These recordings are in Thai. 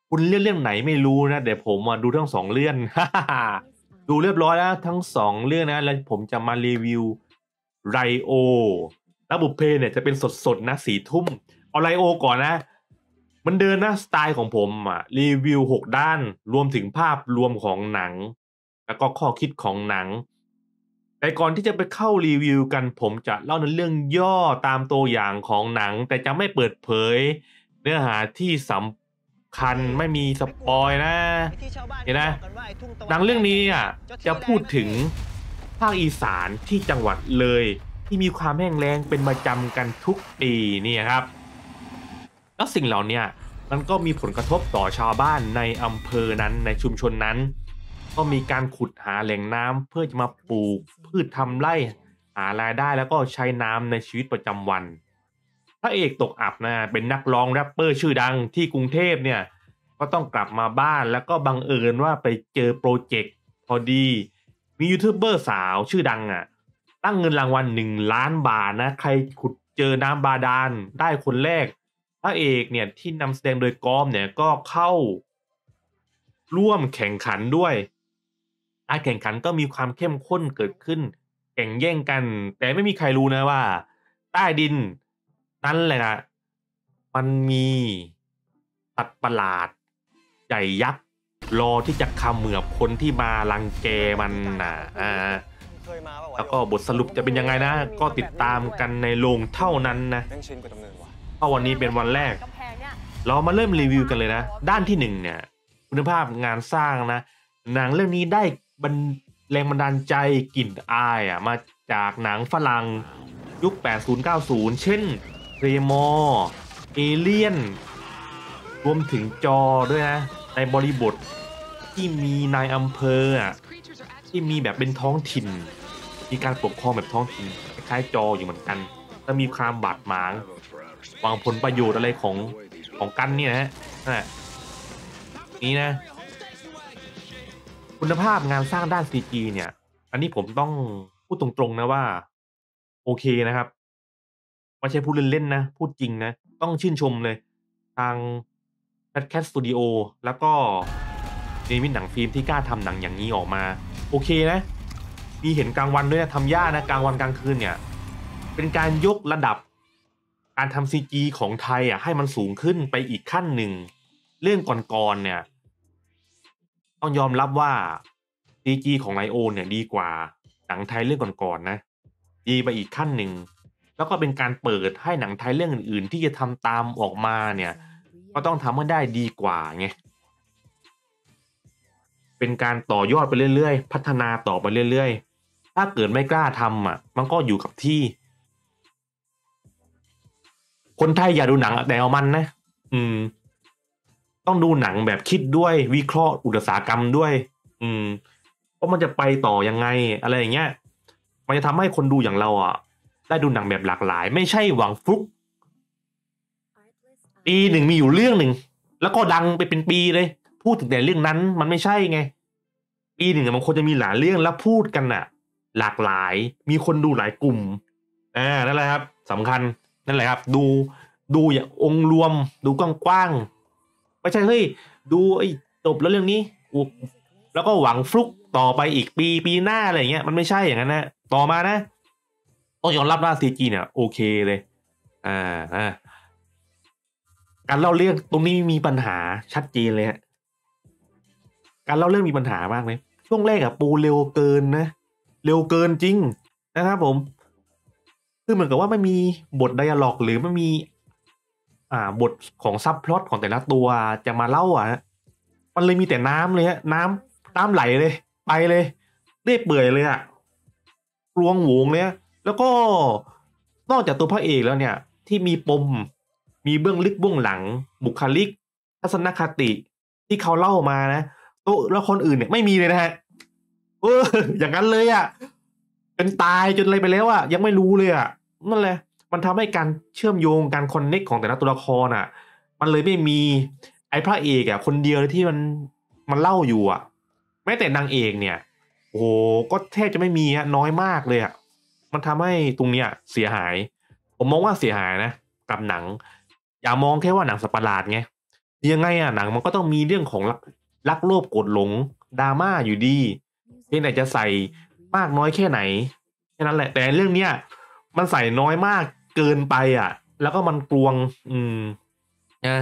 คุณเลือกเรื่องไหนไม่รู้นะเดี๋ยวผมมาดูทั้งสองเรื่องดูเรียบร้อยแล้วทั้งสองเรื่องนะแล้วผมจะมารีวิวไรโอแล้วบุพเพเนี่ยจะเป็นสดๆนะ4 ทุ่มเอาไรโอก่อนนะมันเดินนะสไตล์ของผมอ่ะรีวิว6 ด้านรวมถึงภาพรวมของหนังแล้วก็ข้อคิดของหนังแต่ก่อนที่จะไปเข้ารีวิวกันผมจะเล่าในเรื่องย่อตามตัวอย่างของหนังแต่จะไม่เปิดเผยเนื้อหาที่สำคัญไม่มีสปอยนะเห็นนะหนังเรื่องนี้อ่ะจะพูดถึงภาคอีสานที่จังหวัดเลยที่มีความแห้งแล้งเป็นประจำกันทุกปีนี่ครับแล้วสิ่งเหล่านี้มันก็มีผลกระทบต่อชาวบ้านในอำเภอนั้นในชุมชนนั้นก็มีการขุดหาแหล่งน้ำเพื่อจะมาปลูกพืชทำไร่หารายได้แล้วก็ใช้น้ำในชีวิตประจำวันพระเอกตกอับนะเป็นนักร้องแรปเปอร์ชื่อดังที่กรุงเทพเนี่ยก็ต้องกลับมาบ้านแล้วก็บังเอิญว่าไปเจอโปรเจกต์พอดีมียูทูบเบอร์สาวชื่อดังตั้งเงินรางวัล1 ล้านบาทนะใครขุดเจอน้ำบาดาลได้คนแรกพระเอกเนี่ยที่นำแสดงโดยกอมเนี่ยก็เข้าร่วมแข่งขันด้วยการแข่งขันก็มีความเข้มข้นเกิดขึ้นแข่งแย่งกันแต่ไม่มีใครรู้นะว่าใต้ดินนั้นแหละนะมันมีสัตว์ประหลาดใหญ่ยักษ์รอที่จะเขมือบคนที่มารังแกมันนะแล้วก็บทสรุปจะเป็นยังไงนะก็ติดตามกันในโรงเท่านั้นนะเพราะวันนี้เป็นวันแรกเรามาเริ่มรีวิวกันเลยนะด้านที่หนึ่งเนี่ยคุณภาพงานสร้างนะหนังเรื่องนี้ได้แรงบันดาลใจกลิ่นอายมาจากหนังฝรั่งยุค80-90เช่นเรมอร์เอเลียนรวมถึงจอด้วยนะในบริบทที่มีนายอำเภอที่มีแบบเป็นท้องถิ่นมีการปกครองแบบท้องถิ่นคล้ายๆจออยู่เหมือนกันและมีความบาดหมางหวังผลประโยชน์อะไรของกันเนี่ยนะนั่นแหละนี่นะคุณภาพงานสร้างด้าน CG เนี่ยอันนี้ผมต้องพูดตรงๆนะว่าโอเคนะครับไม่ใช่พูดเล่นๆนะพูดจริงนะต้องชื่นชมเลยทาง Fat Cat Studio แล้วก็เนมิตหนังฟิล์มที่กล้าทำหนังอย่างนี้ออกมาโอเคนะมีเห็นกลางวันด้วยนะทำยากนะกลางวันกลางคืนเนี่ยเป็นการยกระดับการทำ CG ของไทยให้มันสูงขึ้นไปอีกขั้นหนึ่งเรื่องก่อนๆเนี่ยต้องยอมรับว่า CG ของไลโอเนี่ยดีกว่าหนังไทยเรื่องก่อนๆนะดีไปอีกขั้นหนึ่งแล้วก็เป็นการเปิดให้หนังไทยเรื่องอื่นๆที่จะทำตามออกมาเนี่ยก็ต้องทำให้ได้ดีกว่าไงเป็นการต่อยอดไปเรื่อยๆพัฒนาต่อไปเรื่อยๆถ้าเกิดไม่กล้าทำมันก็อยู่กับที่คนไทยอย่าดูหนังแต่เอามันนะอืมต้องดูหนังแบบคิดด้วยวิเคราะห์อุตสาหกรรมด้วยอืมว่ามันจะไปต่อยังไงอะไรอย่างเงี้ยมันจะทำให้คนดูอย่างเราได้ดูหนังแบบหลากหลายไม่ใช่หวังฟลุกปีหนึ่งมีอยู่เรื่องหนึ่งแล้วก็ดังไปเป็นปีเลยพูดถึงแต่เรื่องนั้นมันไม่ใช่ไงปีหนึ่งมันควรจะมีหลายเรื่องแล้วพูดกันหลากหลายมีคนดูหลายกลุ่มนั่นแหละครับสำคัญนั่นแหละครับดูอย่างองค์รวมดูกว้างๆไม่ใช่เฮ้ยดูไอ้จบแล้วเรื่องนี้แล้วก็หวังฟลุกต่อไปอีกปีหน้าอะไรเงี้ยมันไม่ใช่อย่างนั้นนะต่อมานะต้องยอมรับว่าซีจีเนี่ยโอเคเลยอ่าอ่าการเล่าเรื่องตรงนี้มีปัญหาชัดเจนเลยฮะการเล่าเรื่องมีปัญหามากเลยช่วงแรกปูเร็วเกินนะเร็วเกินจริงนะครับผมคือเหมือนกับว่าไม่มีบทไดอะล็อกหรือไม่มีบทของซับพล็อตของแต่ละตัวจะมาเล่ามันเลยมีแต่น้ำเลยฮะน้ำไหลเลยไปเลยเรื่อยเปื่อยเลยรวงโหวงเลยแล้วก็นอกจากตัวพระเอกแล้วเนี่ยที่มีปมมีเบื้องลึกเบื้องหลังบุคลิกทัศนคติที่เขาเล่ามานะตัวละครอื่นเนี่ยไม่มีเลยนะฮะเอออย่างนั้นเลยจนตายจนอะไรไปแล้วยังไม่รู้เลยนั่นแหละมันทำให้การเชื่อมโยงการคอนเน็กของแต่ละตัวละครมันเลยไม่มีไอ้พระเอกคนเดียวที่มันเล่าอยู่แม้แต่นางเอกเนี่ยโอ้โหก็แทบจะไม่มีน้อยมากเลยมันทำให้ตรงเนี้ยเสียหายผมมองว่าเสียหายนะกับหนังอย่ามองแค่ว่าหนังสัตว์ประหลาดไงยังไงหนังมันก็ต้องมีเรื่องของรักโลภโกรธหลงดราม่าอยู่ดีเพียงแต่จะใส่มากน้อยแค่ไหนแค่นั้นแหละแต่เรื่องเนี้ยมันใส่น้อยมากเกินไปแล้วก็มันกลวงนะ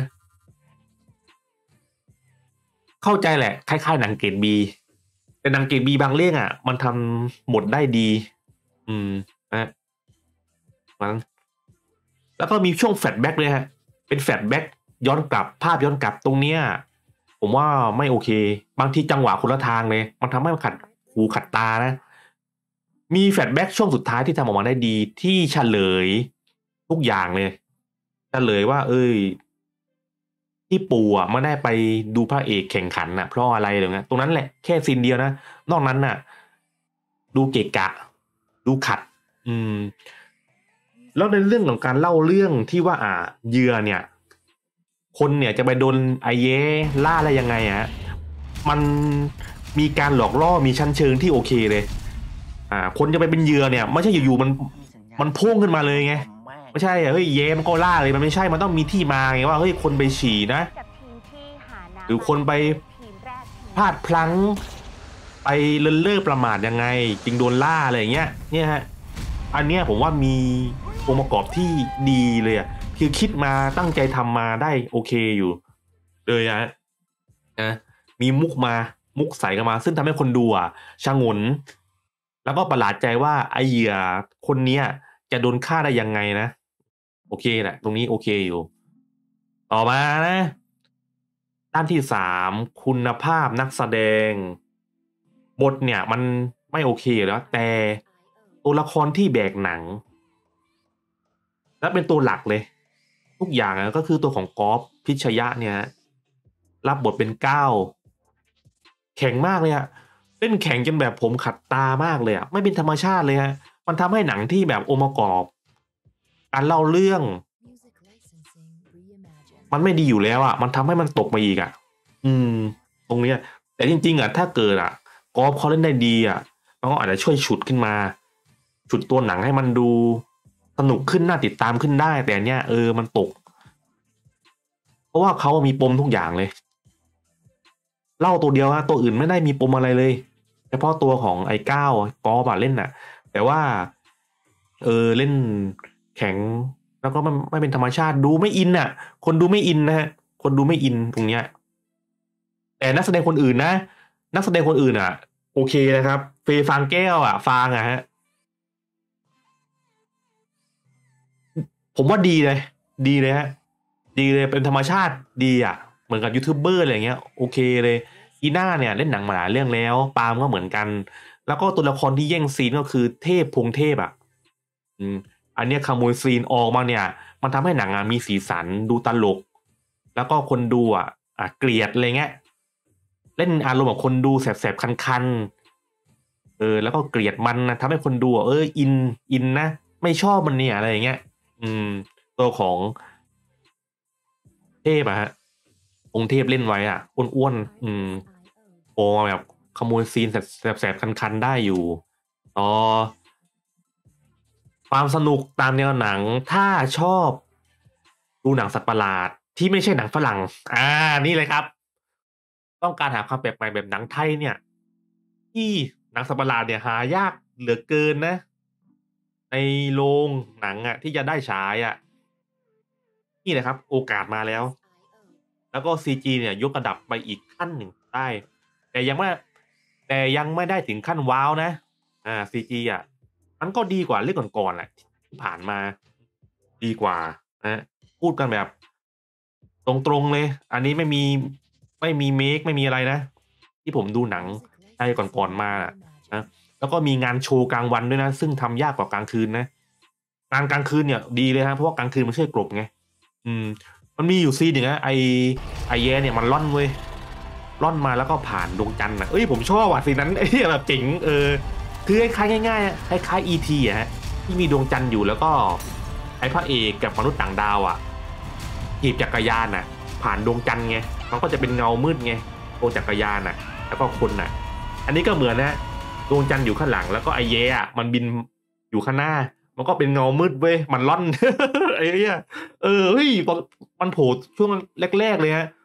เข้าใจแหละคล้ายๆหนังเกรดบีแต่หนังเกรดบีบางเรื่องมันทำบทได้ดีอืมนะมันแล้วก็มีช่วงแฟลชแบ็กเลยฮะเป็นแฟลชแบ็กย้อนกลับภาพย้อนกลับตรงเนี้ยผมว่าไม่โอเคบางทีจังหวะคนละทางเลยมันทำให้มันขัดหูขัดตานะมีแฟลชแบ็กช่วงสุดท้ายที่ทำออกมาได้ดีที่เฉลยทุกอย่างเลยเฉลยว่าที่ปู่ไม่ได้ไปดูพระเอกแข่งขันเพราะอะไรอะไรเงี้ยตรงนั้นแหละแค่ซีนเดียวนะนอกนั้นดูเกะกะดูขัดอืมแล้วในเรื่องของการเล่าเรื่องที่ว่าเหยื่อเนี่ยคนเนี่ยจะไปโดนไอเย่ล่าอะไรยังไงมันมีการหลอกล่อมีชั้นเชิงที่โอเคเลยคนจะไปเป็นเหยื่อเนี่ยไม่ใช่อยู่ๆมันพุ่งขึ้นมาเลยไงไม่ใช่เฮ้ยเย่มันก็ล่าเลยมันไม่ใช่มันต้องมีที่มาไงว่าเฮ้ยคนไปฉี่นะหรือคนไปพลาดพลั้งไปเลินเล่อประมาทยังไงจึงโดนล่าอะไรอย่างเงี้ยเนี่ยฮะอันเนี้ยผมว่ามีองค์ประกอบที่ดีเลยคือคิดมาตั้งใจทำมาได้โอเคอยู่เลยนะมีมุกใส่กันมาซึ่งทำให้คนดูชะงนแล้วก็ประหลาดใจว่าไอเหยื่อคนเนี้ยจะโดนฆ่าได้ยังไงนะโอเคแหละตรงนี้โอเคอยู่ต่อมานะด้านที่3คุณภาพนักแสดงบทเนี่ยมันไม่โอเคแล้วแต่ตัวละครที่แบกหนังและเป็นตัวหลักเลยทุกอย่างก็คือตัวของกอล์ฟพิชยะเนี่ยรับบทเป็นก้าวแข็งมากเลยเล่นแข็งจนแบบผมขัดตามากเลยไม่เป็นธรรมชาติเลยมันทำให้หนังที่แบบองค์ประกอบการเล่าเรื่องมันไม่ดีอยู่แล้วมันทำให้มันตกมาอีกอืมตรงเนี้ยแต่จริงๆถ้าเกิดกอล์ฟเขาเล่นได้ดีมันก็อาจจะช่วยฉุดขึ้นมาฉุดตัวหนังให้มันดูสนุกขึ้นน่าติดตามขึ้นได้แต่เนี้ยมันตกเพราะว่าเขามีปมทุกอย่างเลยเล่าตัวเดียวตัวอื่นไม่ได้มีปมอะไรเลยเฉพาะตัวของไอ้ก้าวกอล์ฟเล่นแต่ว่าเล่นแข็งแล้วก็ไม่เป็นธรรมชาติดูไม่อินคนดูไม่อินนะฮะคนดูไม่อินตรงเนี้ยแต่นักแสดงคนอื่นนะนักแสดงคนอื่นโอเคนะครับเฟย์ฟางแก้วฟางฮะผมว่าดีเลยดีเลยฮะดีเลยเป็นธรรมชาติดีเหมือนกับยูทูบเบอร์อะไรเงี้ยโอเคเลยอีน่าเนี่ยเล่นหนังมาหลายเรื่องแล้วปาล์มก็เหมือนกันแล้วก็ตัวละครที่แย่งซีนก็คือเทพพงเทพอืมอันเนี้ยขโมยซีนออกมาเนี่ยมันทำให้หนังมีสีสันดูตลกแล้วก็คนดูเกลียดอะไรเงี้ยเล่นอารมณ์แบบคนดูแสบๆคันๆแล้วก็เกลียดมันนะทำให้คนดูอินนะไม่ชอบมันเนี่ยอะไรอย่างเงี้ยอืมตัวของเทพองค์เทพเล่นไว้อ้วนๆโอมาแบบขโมยซีนแสบๆคันๆได้อยู่ต่อความสนุกตามแนวหนังถ้าชอบดูหนังสัตว์ประหลาดที่ไม่ใช่หนังฝรั่งนี่เลยครับต้องการหาความแปลกใหม่แบบหนังไทยเนี่ยที่หนังสัตว์ประหลาดเนี่ยหายากเหลือเกินนะในโรงหนังที่จะได้ฉายนี่แหละครับโอกาสมาแล้วแล้วก็ซีจีเนี่ยยกระดับไปอีกขั้นหนึ่งได้แต่ยังไม่แต่ยังไม่ได้ถึงขั้นว้าวนะซีจีมันก็ดีกว่าเรื่องก่อนๆแหละที่ผ่านมาดีกว่านะพูดกันแบบตรงๆเลยอันนี้ไม่มีเมคไม่มีอะไรนะที่ผมดูหนังไทยก่อนๆมานะแล้วก็มีงานโชว์กลางวันด้วยนะซึ่งทำยากกว่ากลางคืนนะงานกลางคืนเนี่ยดีเลยเพราะว่ากลางคืนมันช่วยกลบไงอืมมันมีอยู่ซีนหนึ่งไอแย่เนี่ยมันล่อนเว้ยล่อนมาแล้วก็ผ่านดวงจันทร์ผมชอบซีนนั้นแบบเจ๋งคือคล้ายๆง่ายๆคล้ายๆ E.T. ที่มีดวงจันทร์อยู่แล้วก็ไอ้พระเอกกับมนุษย์ต่างดาวขี่จักรยานผ่านดวงจันทร์ไงมันก็จะเป็นเงามืดไงตัวจักรยานแล้วก็คนอันนี้ก็เหมือนดวงจันทร์อยู่ข้างหลังแล้วก็ไอเย่มันบินอยู่ข้างหน้ามันก็เป็นเงามืดเว้ยมันล่อนไอ้เหี้ยเฮ้ยตอนมันโผล่ช่วงแรกๆเลย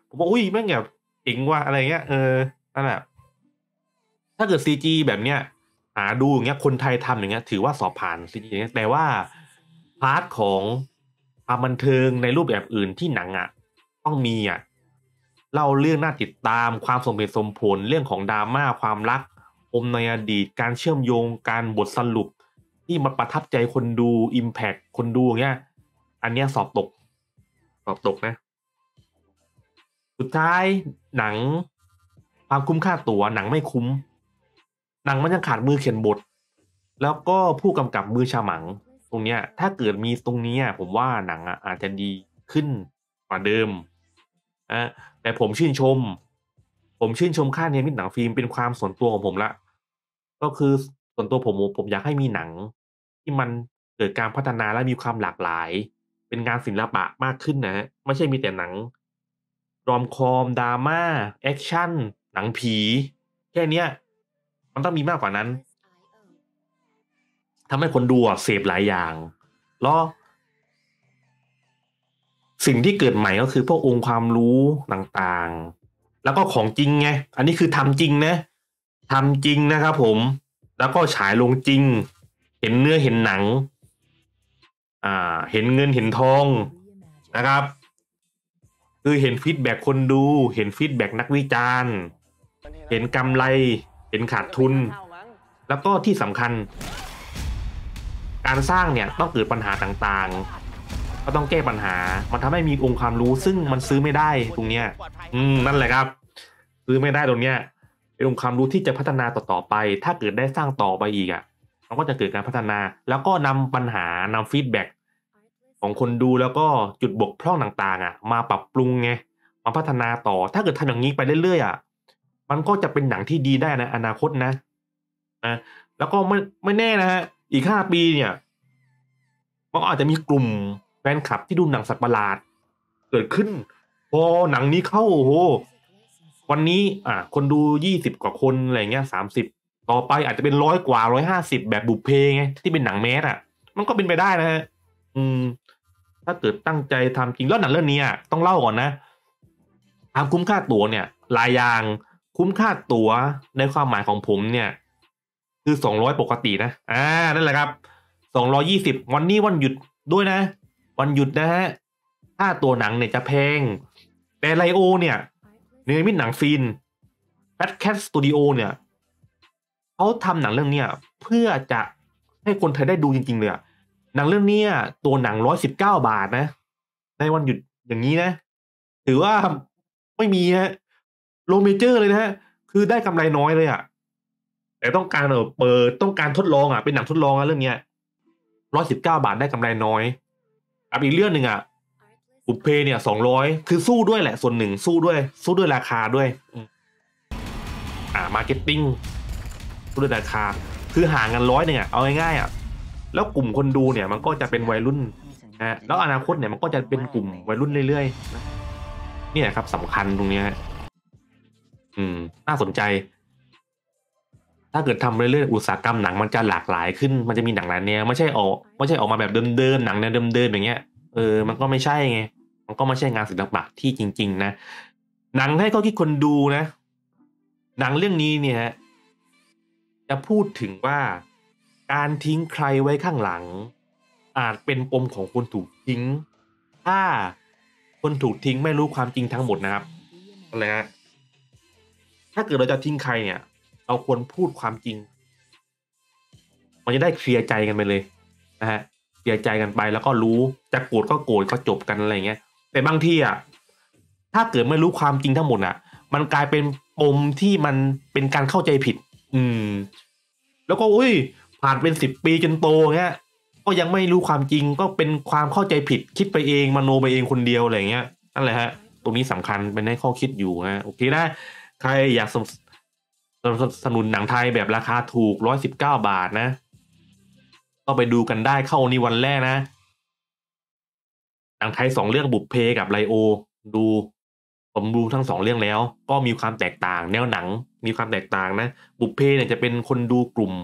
ผมบอกอุ้ยแม่งแบบเจ๋งว่ะอะไรเงี้ยนั่นแหละถ้าเกิดซีจีแบบเนี้ยหาดูอย่างเงี้ยคนไทยทำอย่างเงี้ยถือว่าสอบผ่านซีจีอย่างเงี้ยแต่ว่าพาร์ทของความบันเทิงในรูปแบบอื่นที่หนังต้องมีเล่าเรื่องน่าติดตามความสมเหตุสมผลเรื่องของดราม่าความรักปมในอดีตการเชื่อมโยงการบทสรุปที่มาประทับใจคนดูอิมแพคคนดูอย่างเงี้ยอันเนี้ยสอบตกนะสุดท้ายหนังความคุ้มค่าตั๋วหนังไม่คุ้มหนังมันยังขาดมือเขียนบทแล้วก็ผู้กำกับมือฉมังตรงเนี้ยถ้าเกิดมีตรงนี้ผมว่าหนังอาจจะดีขึ้นกว่าเดิมนะแต่ผมชื่นชมค่าเนมิตหนังฟิล์มเป็นความส่วนตัวของผมละก็คือส่วนตัวผมอยากให้มีหนังที่มันเกิดการพัฒนาและมีความหลากหลายเป็นงานศิลปะมากขึ้นนะไม่ใช่มีแต่หนังรอมคอมดราม่าแอคชั่นหนังผีแค่เนี้ยมันต้องมีมากกว่านั้นทำให้คนดูเสพหลายอย่างแล้วสิ่งที่เกิดใหม่ก็คือพวกองค์ความรู้ต่างๆแล้วก็ของจริงไงอันนี้คือทำจริงนะทำจริงนะครับผมแล้วก็ฉายลงจริงเห็นเนื้อเห็นหนังเห็นเงินเห็นทองนะครับคือเห็นฟีดแบ็กคนดูเห็นฟีดแบ็กนักวิจารณ์เห็นกำไรเห็นขาดทุนแล้วก็ที่สำคัญการสร้างเนี่ยต้องเกิดปัญหาต่างๆก็ต้องแก้ปัญหามันทำให้มีองค์ความรู้ซึ่งมันซื้อไม่ได้ตรงเนี้ยนั่นแหละครับซื้อไม่ได้ตรงเนี้ยเป็นองค์ความรู้ที่จะพัฒนาต่อไปถ้าเกิดได้สร้างต่อไปอีกมันก็จะเกิดการพัฒนาแล้วก็นำปัญหานำฟีดแบ็กของคนดูแล้วก็จุดบกพร่องต่างๆมาปรับปรุงไงมาพัฒนาต่อถ้าเกิดทำอย่างนี้ไปเรื่อยๆมันก็จะเป็นหนังที่ดีได้ในอนาคตนะแล้วก็ไม่แน่นะฮะอีก5 ปีเนี่ยมันอาจจะมีกลุ่มแฟนคลับที่ดูหนังสัตว์ประหลาดเกิดขึ้นพอหนังนี้เข้าโอ้โหวันนี้คนดู20 กว่าคนอะไรเงี้ย30ต่อไปอาจจะเป็น100 กว่า150แบบบุพเพไงที่เป็นหนังแมสมันก็เป็นไปได้นะฮะถ้าเกิดตั้งใจทำจริงแล้วหนังเรื่องนี้ต้องเล่าก่อนนะความคุ้มค่าตั๋วเนี่ยหลายอย่างคุ้มค่าตั๋วในความหมายของผมเนี่ยคือ200ปกตินะนั่นแหละครับ220วันนี้วันหยุดด้วยนะวันหยุดนะฮะค่าตัวหนังเนี่ยจะแพงแต่ไลโอเนี่ยเนมิตหนังฟิล์มแฟตแคทสตูดิโอเนี่ยเขาทำหนังเรื่องเนี้ยเพื่อจะให้คนไทยได้ดูจริงๆเลยหนังเรื่องนี้ตัวหนัง119 บาทนะในวันหยุดอย่างนี้นะถือว่าไม่มีฮะโลเมเจอร์เลยนะฮะคือได้กำไรน้อยเลยแต่ต้องการต้องการทดลองเป็นหนังทดลองเรื่องเนี้ย119 บาทได้กำไรน้อยกับอีกเรื่องหนึ่งบุพเพเนี่ย200คือสู้ด้วยแหละส่วนหนึ่งสู้ด้วยราคาด้วยมาร์เก็ตติ้งสู้ด้วยราคาคือห่างกัน100เอาง่ายๆแล้วกลุ่มคนดูเนี่ยมันก็จะเป็นวัยรุ่นแล้วอนาคตเนี่ยมันก็จะเป็นกลุ่มวัยรุ่นเรื่อยๆนะนี่แหละครับสำคัญตรงนี้น่าสนใจถ้าเกิดทำเรื่อยๆอุตสาหกรรมหนังมันจะหลากหลายขึ้นมันจะมีหนังหลายแนวไม่ใช่ออกมาแบบเดิมๆหนังแนวเดิมๆอย่างเงี้ยมันก็ไม่ใช่ไงมันก็ไม่ใช่งานศิลปะที่จริงๆนะหนังให้ข้อคิดคนดูนะหนังเรื่องนี้เนี่ยจะพูดถึงว่าการทิ้งใครไว้ข้างหลังอาจเป็นปมของคนถูกทิ้งถ้าคนถูกทิ้งไม่รู้ความจริงทั้งหมดนะครับอะไรฮะถ้าเกิดเราจะทิ้งใครเนี่ยเราควรพูดความจริงมันจะได้เคลียร์ใจกันไปเลยนะฮะเคลียร์ใจกันไปแล้วก็รู้จะโกรธก็โกรธก็จบกันอะไรเงี้ยแต่บางทีถ้าเกิดไม่รู้ความจริงทั้งหมดมันกลายเป็นปมที่มันเป็นการเข้าใจผิดแล้วก็ผ่านเป็น10 ปีจนโตเงี้ยก็ยังไม่รู้ความจริงก็เป็นความเข้าใจผิดคิดไปเองมโนไปเองคนเดียวอะไรเงี้ยนั่นแหละฮะตรงนี้สำคัญเป็นให้ข้อคิดอยู่นะโอเคนะใครอยากสนับสนุนหนังไทยแบบราคาถูก119 บาทนะก็ไปดูกันได้เข้านี่วันแรกนะหนังไทย2 เรื่องบุพเพกับไลโอผมดูทั้ง2 เรื่องแล้วก็มีความแตกต่างแนวหนังมีความแตกต่างนะบุพเพเนี่ยจะเป็นคนดูกลุ่ม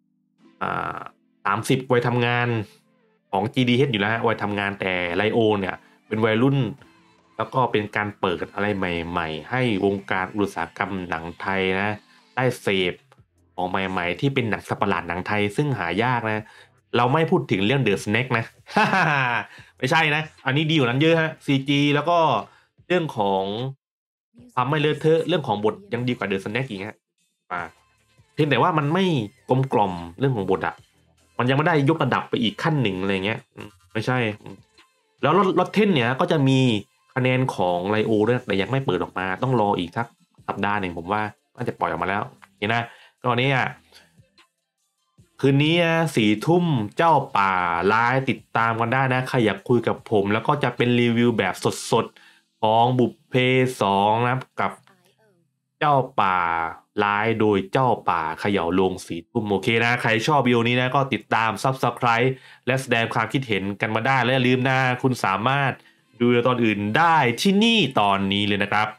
30วัยทำงานของ GDH อยู่แล้ววัยทำงานแต่ไลโอเนี่ยเป็นวัยรุ่นแล้วก็เป็นการเปิดอะไรใหม่ๆให้วงการอุตสาหกรรมหนังไทยนะได้เสพของใหม่ๆที่เป็นหนังสัตว์ประหลาดหนังไทยซึ่งหายากนะเราไม่พูดถึงเรื่อง The Snake นะ ไม่ใช่นะอันนี้ดีกว่านั้นเยอะฮะ CG แล้วก็เรื่องของความไม่เลอะเทอะเรื่องของบทยังดีกว่า The Snake อีกฮะมาเพียงแต่ว่ามันไม่กลมกล่อมเรื่องของบทอะมันยังไม่ได้ยกระดับไปอีกขั้นหนึ่งอะไรเงี้ยไม่ใช่ แล้วรถเทนเนี่ยก็จะมีคะแนนของไลโอด้วยแต่ยังไม่เปิดออกมาต้องรออีกสักสัปดาห์หนึ่งผมว่าน่าจะปล่อยออกมาแล้วเห็นนะก็นี้คืนนี้4 ทุ่มเจ้าป่าไลฟ์ติดตามกันได้นะใครอยากคุยกับผมแล้วก็จะเป็นรีวิวแบบสดๆของบุพเพ2นะครับกับเจ้าป่าไลฟ์โดยเจ้าป่าเขย่าโลง4 ทุ่มโอเคนะใครชอบวิดีโอนี้นะก็ติดตาม Subscribe และแสดงความคิดเห็นกันมาได้และอย่าลืมนะคุณสามารถดูตอนอื่นได้ที่นี่ตอนนี้เลยนะครับ